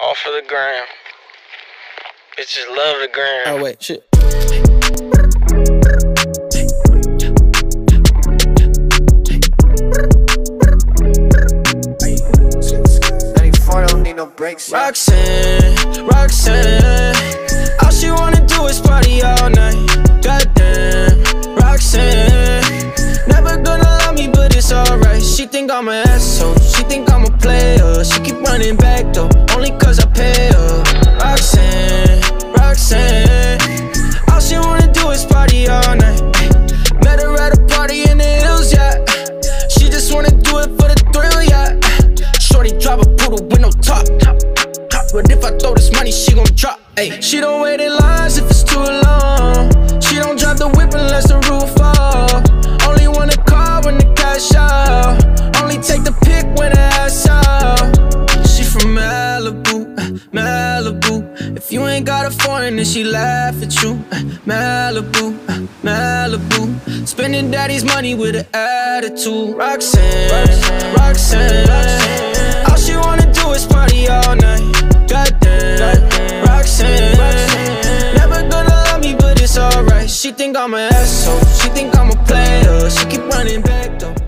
Off of the gram. Bitches love the gram. Oh wait, shit. Don't need no breaks. Roxanne, Roxanne, all she wanna do is party all night. Goddamn, Roxanne, never gonna love me, but it's alright. She think I'm an asshole, she think I'm a player. She keep running back though, only cause I pay her. Roxanne, Roxanne, all she wanna do is party all night. Met her at a party in the hills, yeah. She just wanna do it for the thrill, yeah. Shorty drive a poodle with no top. But if I throw this money, she gon' drop. Ay. She don't wait in lines if it's too long. She don't drive the whip unless the roof fall. Only want a car when the cash out. Only take the pic when the ass out. She from Malibu, Malibu. If you ain't got a foreign, then she laugh at you. Malibu, Malibu. Spending daddy's money with an attitude. Roxanne, Roxanne, all she wanna do is party all night. Goddamn, Roxanne, never gonna love me, but it's alright. She think I'm an asshole, she think I'm a player. She keep running back though.